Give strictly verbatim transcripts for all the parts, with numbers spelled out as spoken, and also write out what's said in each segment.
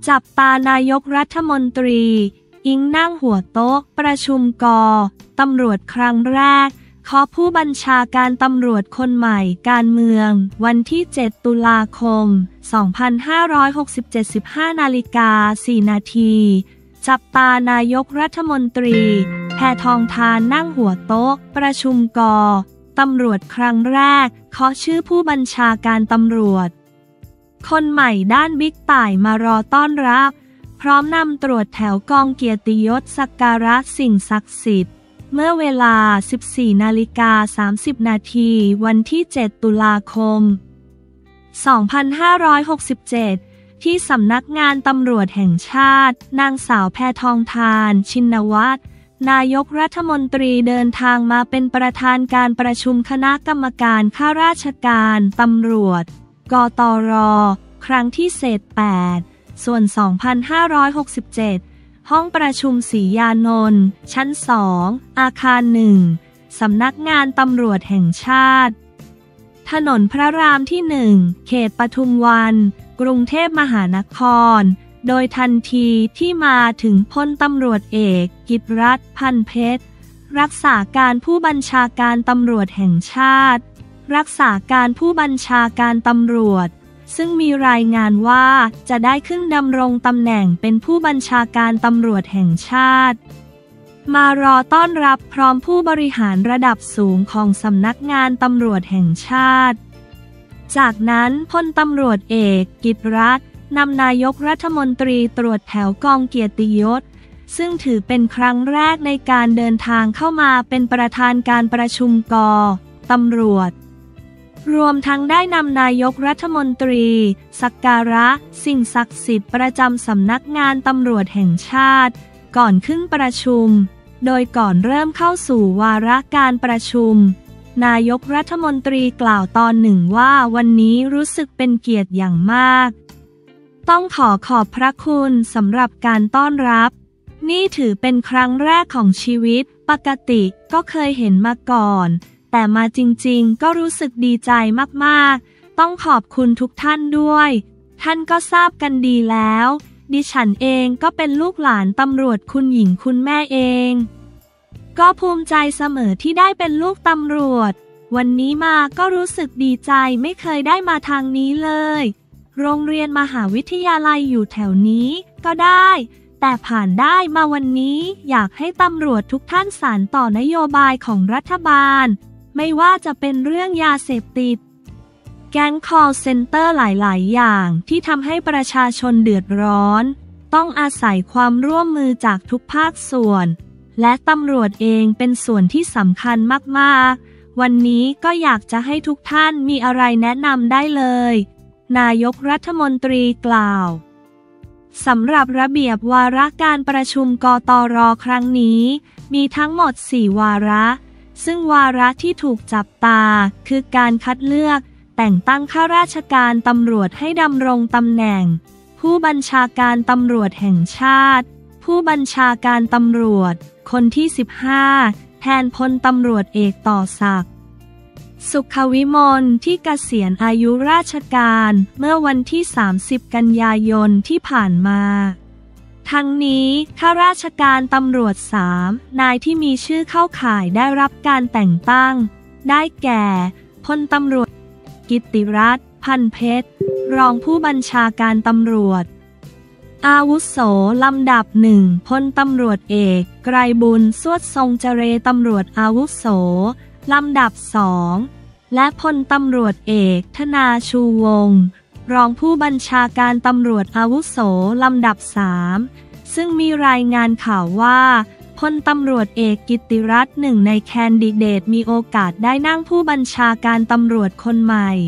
จับตานายกรัฐมนตรีอิงนั่งหัวโต๊ะประชุมกตำรวจครั้งแรกขอผู้บัญชาการตำรวจคนใหม่การเมืองวันที่เจ็ดตุลาคมสองพันห้าร้อยหกสิบเจ็ด สิบห้านาฬิกาสี่นาทีจับตานายกรัฐมนตรีแพทองธารนั่งหัวโต๊ะประชุมกตำรวจครั้งแรกขอชื่อผู้บัญชาการตำรวจคนใหม่ด้านบิ๊กต่ายมารอต้อนรับพร้อมนำตรวจแถวกองเกียรติยศสักการะสิ่งศักดิ์สิทธิ์เมื่อเวลา สิบสี่นาฬิกาสามสิบนาทีวันที่เจ็ดตุลาคมสองพันห้าร้อยหกสิบเจ็ดที่สำนักงานตำรวจแห่งชาตินางสาวแพทองธารชินวัตรนายกรัฐมนตรีเดินทางมาเป็นประธานการประชุมคณะกรรมการข้าราชการตำรวจกตร.ครั้งที่เศษแปดส่วนสองพันห้าร้อยหกสิบเจ็ดห้องประชุมศรียานนท์ชั้นสองอาคารหนึ่งสำนักงานตำรวจแห่งชาติถนนพระรามที่หนึ่งเขตปทุมวันกรุงเทพมหานครโดยทันทีที่มาถึงพลตำรวจเอกกิตติรัตน์พันเพชรรักษาการผู้บัญชาการตำรวจแห่งชาติรักษาการผู้บัญชาการตำรวจซึ่งมีรายงานว่าจะได้ขึ้นดำรงตำแหน่งเป็นผู้บัญชาการตำรวจแห่งชาติมารอต้อนรับพร้อมผู้บริหารระดับสูงของสำนักงานตำรวจแห่งชาติจากนั้นพลตำรวจเอกกิตติรัตน์นำนายกรัฐมนตรีตรวจแถวกองเกียรติยศซึ่งถือเป็นครั้งแรกในการเดินทางเข้ามาเป็นประธานการประชุมกตำรวจรวมทั้งได้นำนายกรัฐมนตรีสักการะสิ่งศักดิ์สิทธิ์ประจำสำนักงานตำรวจแห่งชาติก่อนขึ้นประชุมโดยก่อนเริ่มเข้าสู่วาระการประชุมนายกรัฐมนตรีกล่าวตอนหนึ่งว่าวันนี้รู้สึกเป็นเกียรติอย่างมากต้องขอขอบพระคุณสำหรับการต้อนรับนี่ถือเป็นครั้งแรกของชีวิตปกติก็เคยเห็นมาก่อนแต่มาจริงๆก็รู้สึกดีใจมากๆต้องขอบคุณทุกท่านด้วยท่านก็ทราบกันดีแล้วดิฉันเองก็เป็นลูกหลานตำรวจคุณหญิงคุณแม่เองก็ภูมิใจเสมอที่ได้เป็นลูกตำรวจวันนี้มาก็รู้สึกดีใจไม่เคยได้มาทางนี้เลยโรงเรียนมหาวิทยาลัยอยู่แถวนี้ก็ได้แต่ผ่านได้มาวันนี้อยากให้ตำรวจทุกท่านสานต่อนโยบายของรัฐบาลไม่ว่าจะเป็นเรื่องยาเสพติดแก๊ง call center หลายๆอย่างที่ทำให้ประชาชนเดือดร้อนต้องอาศัยความร่วมมือจากทุกภาคส่วนและตำรวจเองเป็นส่วนที่สำคัญมากๆวันนี้ก็อยากจะให้ทุกท่านมีอะไรแนะนำได้เลยนายกรัฐมนตรีกล่าวสำหรับระเบียบวาระการประชุมกตร.ครั้งนี้มีทั้งหมดสี่วาระซึ่งวาระที่ถูกจับตาคือการคัดเลือกแต่งตั้งข้าราชการตำรวจให้ดำรงตำแหน่งผู้บัญชาการตำรวจแห่งชาติผู้บัญชาการตำรวจคนที่สิบห้าแทนพลตำรวจเอกต่อศักดิ์สุขวิมลที่เกษียณอายุราชการเมื่อวันที่สามสิบกันยายนที่ผ่านมาทั้งนี้ข้าราชการตำรวจสามนายที่มีชื่อเข้าข่ายได้รับการแต่งตั้งได้แก่พลตำรวจกิตติรัตน์พันเพชรรองผู้บัญชาการตำรวจอาวุโสลำดับหนึ่งพลตำรวจเอกไกรบุญสวดทรงเจรตำรวจอาวุโสลำดับสองและพลตำรวจเอกธนาชูวงศ์รองผู้บัญชาการตำรวจอาวุโสลำดับสามซึ่งมีรายงานข่าวว่าพลตำรวจเอกกิตติรัตน์หนึ่งในแคนดิเดตมีโอกาสได้นั่งผู้บัญชาการตำรวจคนใหม่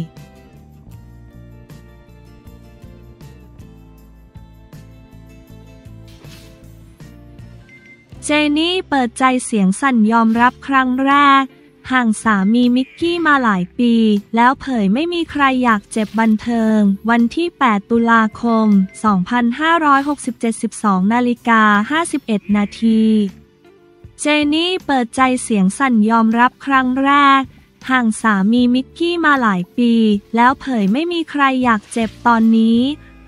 เจนี่เปิดใจเสียงสั่นยอมรับครั้งแรกห่างสามีมิกกี้มาหลายปีแล้วเผยไม่มีใครอยากเจ็บบันเทิงวันที่แปดตุลาคมสองพันห้าร้อยหกสิบเจ็ด สิบสองนาฬิกาห้าสิบเอ็ดนาทีเจนี่เปิดใจเสียงสั่นยอมรับครั้งแรกห่างสามีมิกกี้มาหลายปีแล้วเผยไม่มีใครอยากเจ็บตอนนี้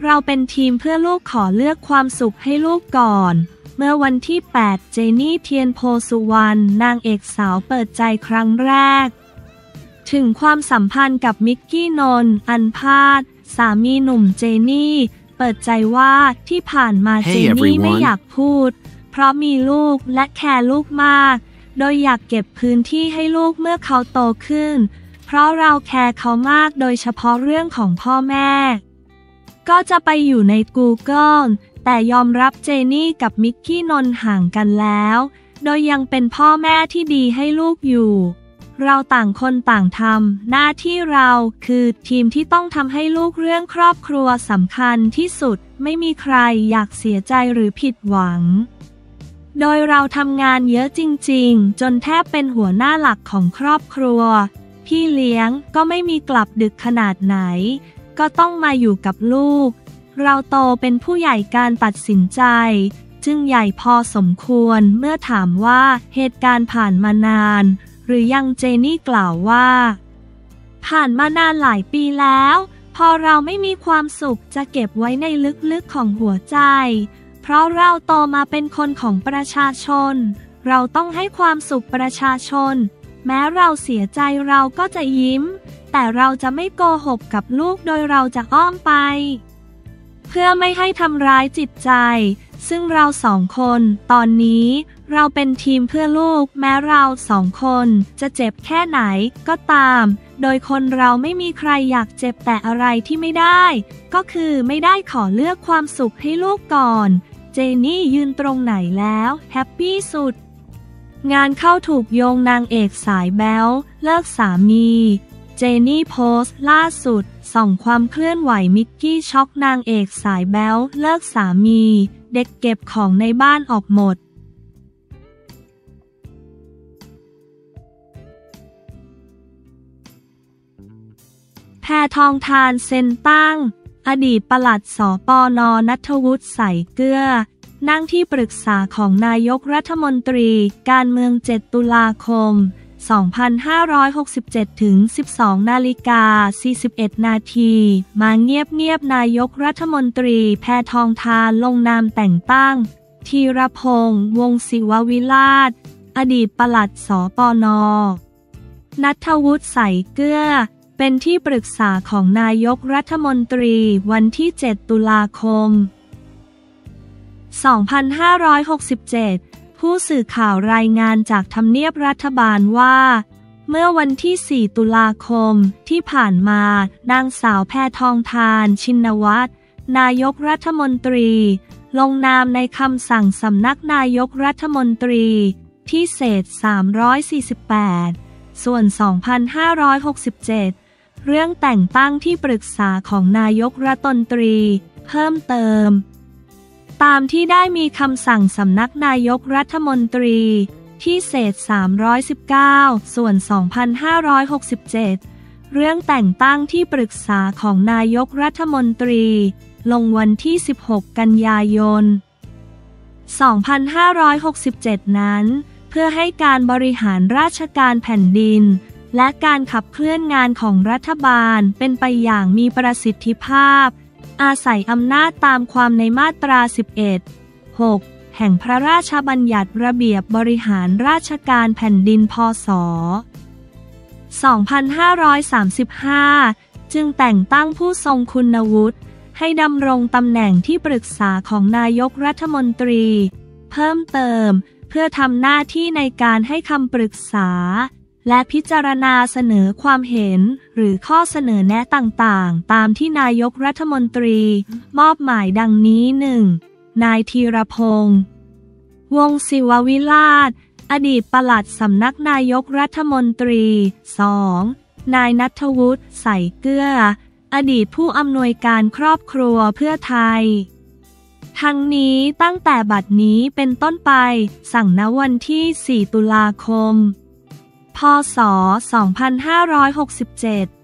เราเป็นทีมเพื่อลูกขอเลือกความสุขให้ลูกก่อนเมื่อวันที่แปดเจนี่เทียนโพสุวรรณนางเอกสาวเปิดใจครั้งแรกถึงความสัมพันธ์กับมิกกี้นนท์อันพาทสามีหนุ่มเจนี่เปิดใจว่าที่ผ่านมา Hey เจนี่ everyone ไม่อยากพูดเพราะมีลูกและแคร์ลูกมากโดยอยากเก็บพื้นที่ให้ลูกเมื่อเขาโตขึ้นเพราะเราแคร์เขามากโดยเฉพาะเรื่องของพ่อแม่ก็จะไปอยู่ใน Google แต่ยอมรับเจนี่กับมิกกี้นนท์ห่างกันแล้วโดยยังเป็นพ่อแม่ที่ดีให้ลูกอยู่เราต่างคนต่างทำหน้าที่เราคือทีมที่ต้องทำให้ลูกเรื่องครอบครัวสำคัญที่สุดไม่มีใครอยากเสียใจหรือผิดหวังโดยเราทำงานเยอะจริงๆจนแทบเป็นหัวหน้าหลักของครอบครัวพี่เลี้ยงก็ไม่มีกลับดึกขนาดไหนก็ต้องมาอยู่กับลูกเราโตเป็นผู้ใหญ่การตัดสินใจจึงใหญ่พอสมควรเมื่อถามว่าเหตุการณ์ผ่านมานานหรือยังเจนี่กล่าวว่าผ่านมานานหลายปีแล้วพอเราไม่มีความสุขจะเก็บไว้ในลึกๆของหัวใจเพราะเราโตมาเป็นคนของประชาชนเราต้องให้ความสุขประชาชนแม้เราเสียใจเราก็จะยิ้มแต่เราจะไม่โกหกกับลูกโดยเราจะอ้อมไปเพื่อไม่ให้ทำร้ายจิตใจซึ่งเราสองคนตอนนี้เราเป็นทีมเพื่อลูกแม้เราสองคนจะเจ็บแค่ไหนก็ตามโดยคนเราไม่มีใครอยากเจ็บแต่อะไรที่ไม่ได้ก็คือไม่ได้ขอเลือกความสุขให้ลูกก่อนเจนี่ยืนตรงไหนแล้วแฮปปี้สุดงานเข้าถูกโยงนางเอกสายแบ๊วเลิกสามีเจนี่โพสต์ล่าสุดส่องความเคลื่อนไหวมิกกี้ช็อกนางเอกสายแบ๊วเลิกสามีเด็กเก็บของในบ้านออกหมดแพทองธารเซ็นตั้งอดีตปลัดสปน.ณัฐวุฒิใส่เกลือนั่งที่ปรึกษาของนายกรัฐมนตรีการเมืองเจ็ดตุลาคมสองพันห้าร้อยหกสิบเจ็ด ถึง สิบสองนาฬิกาสี่สิบเอ็ดนาทีมาเงียบๆนายกรัฐมนตรีแพทองธารลงนามแต่งตั้งธีรพงษ์วงศ์ศิววิราชอดีตปลัดสปน.ณัฐวุฒิใส่เกลือเป็นที่ปรึกษาของนายกรัฐมนตรีวันที่เจ็ดตุลาคมสองพันห้าร้อยหกสิบเจ็ดผู้สื่อข่าวรายงานจากทำเนียบรัฐบาลว่าเมื่อวันที่สี่ตุลาคมที่ผ่านมานางสาวแพทองธารชินวัตรนายกรัฐมนตรีลงนามในคำสั่งสำนักนายกรัฐมนตรีที่เศษสามร้อยสี่สิบแปดส่วนสองพันห้าร้อยหกสิบเจ็ดเรื่องแต่งตั้งที่ปรึกษาของนายกรัฐมนตรีเพิ่มเติมตามที่ได้มีคำสั่งสำนักนายกรัฐมนตรีที่เศษสามร้อยสิบเก้าส่วนสองพันห้าร้อยหกสิบเจ็ดเรื่องแต่งตั้งที่ปรึกษาของนายกรัฐมนตรีลงวันที่สิบหกกันยายนสองพันห้าร้อยหกสิบเจ็ดนั้นเพื่อให้การบริหารราชการแผ่นดินและการขับเคลื่อนงานของรัฐบาลเป็นไปอย่างมีประสิทธิภาพอาศัยอำนาจตามความในมาตราสิบเอ็ด หกแห่งพระราชบัญญัติระเบียบบริหารราชการแผ่นดินพ.ศ. สองพันห้าร้อยสามสิบห้าจึงแต่งตั้งผู้ทรงคุณวุฒิให้ดำรงตำแหน่งที่ปรึกษาของนายกรัฐมนตรีเพิ่มเติมเพื่อทำหน้าที่ในการให้คำปรึกษาและพิจารณาเสนอความเห็นหรือข้อเสนอแนะต่างๆตามที่นายกรัฐมนตรีมอบหมายดังนี้ หนึ่ง นายธีรพงษ์วงศ์ศิววิราชอดีตปลัดสำนักนายกรัฐมนตรี สอง นายณัฐวุฒิใส่เกลืออดีตผู้อำนวยการครอบครัวเพื่อไทยทั้งนี้ตั้งแต่บัดนี้เป็นต้นไปสั่งณวันที่สี่ตุลาคมพ.ศ. สองพันห้าร้อยหกสิบเจ็ด